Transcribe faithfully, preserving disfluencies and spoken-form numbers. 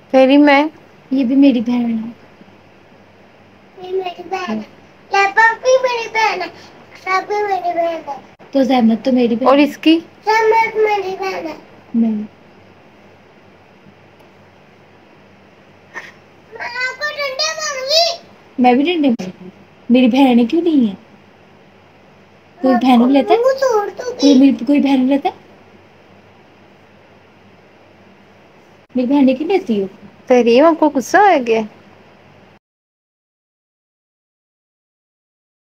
तेरी मैं। ये भी मेरी बहन है। ये मेरी बहन है। लैपटॉप भी मेरी बहन है। सब भी मेरी बहन है। तो जहमत तो मेरी बहन और है। इसकी जहमत मेरी बहन है। नहीं। मैं आपको डंडे मारूंगी। मैं भी डंडे मारूंगी। मेरी बहन क्यों नहीं है? कोई बहन लेता है? कोई मेरी कोई बहन लेता है? मेरी बहन क्यों लेती हो? तेरी माँ को गुस्सा आ गया।